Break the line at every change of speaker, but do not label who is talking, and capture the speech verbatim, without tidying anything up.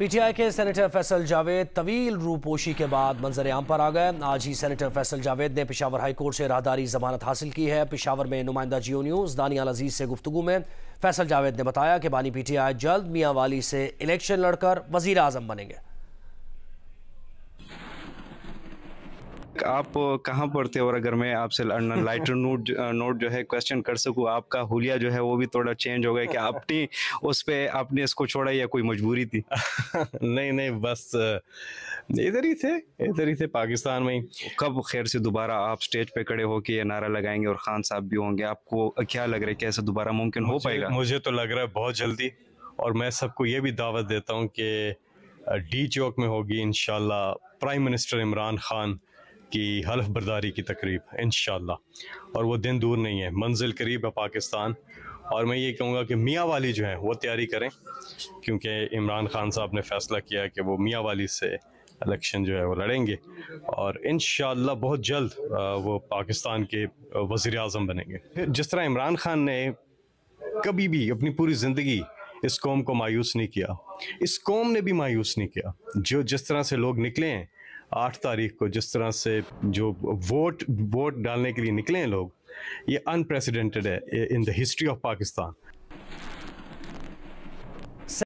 PTI के senator Faisal Javed तवील रूपोशी के बाद मंजर आम पर आ गए। आज ही सेनेटर फैसल जावेद ने पेशावर हाई कोर्ट से राहदारी जमानत हासिल की है। पेशावर में नुमाइंदा जियो न्यूज़ दानियाल अजीज से गुफ्तगू में फैसल जावेद ने बताया कि बानी पीटीआई जल्द मियाँ वाली से इलेक्शन लड़कर वजीर आजम बनेंगे।
आप कहाँ पढ़ते हो और अगर मैं आपसे लाइटर नोट नोट जो है क्वेश्चन कर सकूँ, आपका हुलिया जो है वो भी थोड़ा चेंज हो गया कि अपनी उस पे आपने इसको छोड़ा या कोई मजबूरी थी?
नहीं नहीं बस इधर ही थे इधर ही थे पाकिस्तान में ही।
कब खैर से दोबारा आप स्टेज पे खड़े हो के ये नारा लगाएंगे और खान साहब भी होंगे, आपको क्या लग रहा है कैसे दोबारा मुमकिन हो पाएगा?
मुझे तो लग रहा है बहुत जल्दी, और मैं सबको ये भी दावत देता हूँ कि डी चौक में होगी इंशाल्लाह प्राइम मिनिस्टर इमरान खान की हल्फ बर्दारी की तकरीब इंशाल्लाह, और वो दिन दूर नहीं है, मंजिल करीब है पाकिस्तान। और मैं ये कहूँगा कि मियाँ वाली जो है वो तैयारी करें, क्योंकि इमरान खान साहब ने फैसला किया कि वो मियाँ वाली से इलेक्शन जो है वो लड़ेंगे और इंशाल्लाह बहुत जल्द वो पाकिस्तान के वज़ीर आज़म बनेंगे। जिस तरह इमरान खान ने कभी भी अपनी पूरी ज़िंदगी इस कौम को मायूस नहीं किया, इस कौम ने भी मायूस नहीं किया। जो जिस तरह से लोग निकले हैं आठ तारीख को, जिस तरह से जो वोट वोट डालने के लिए निकले हैं लोग, ये अनप्रेसिडेंटेड है in the history of Pakistan.